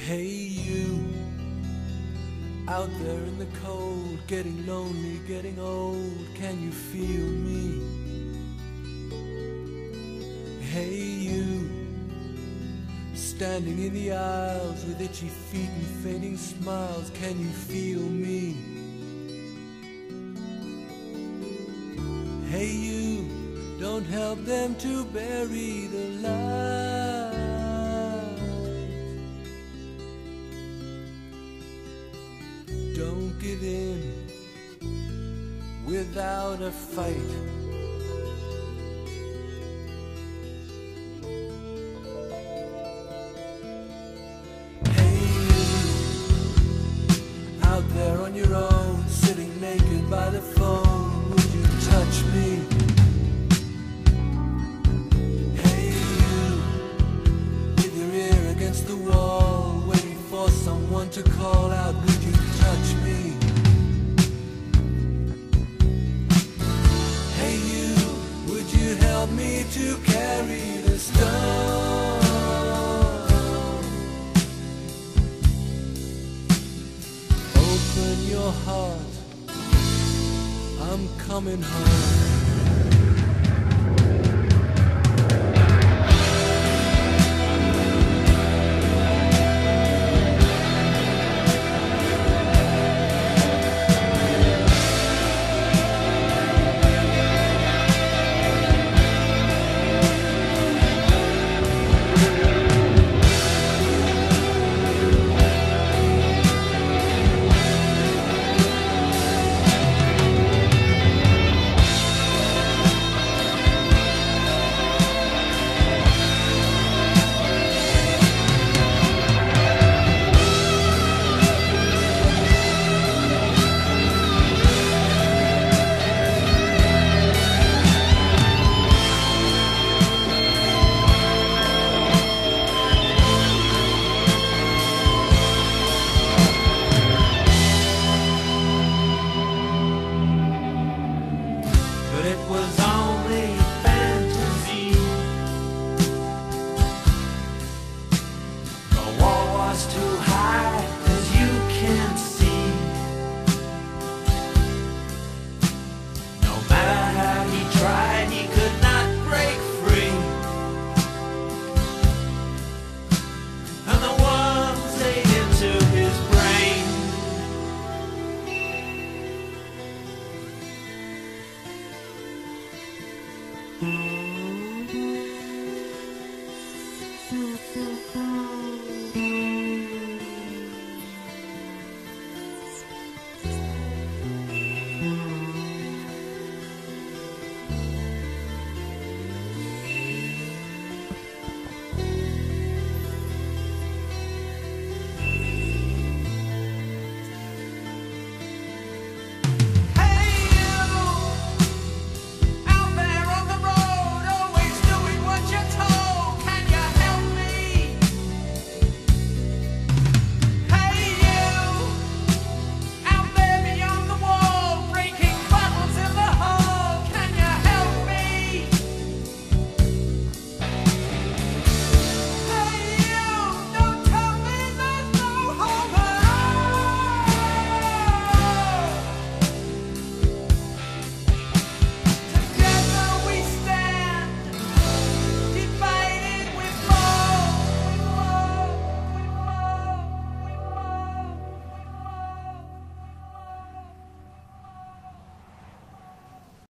Hey you, out there in the cold, getting lonely, getting old, can you feel me? Hey you, standing in the aisles with itchy feet and fading smiles, can you feel me? Hey you, don't help them to bury the light. Don't give in without a fight. Hey you, out there on your own, sitting naked by the phone, would you touch me? Hey you, with your ear against the wall, waiting for someone to call out, would you touch me? Hey you, would you help me to carry the stone? Open your heart, I'm coming home.